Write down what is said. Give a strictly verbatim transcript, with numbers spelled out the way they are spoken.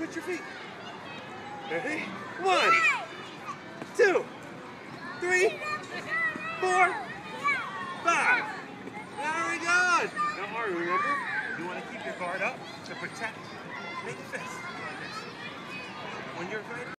switch your feet. Ready? One, two, three, four, five. Very good. Don't worry, remember, you want to keep your guard up to protect. Make a fist. When you're ready.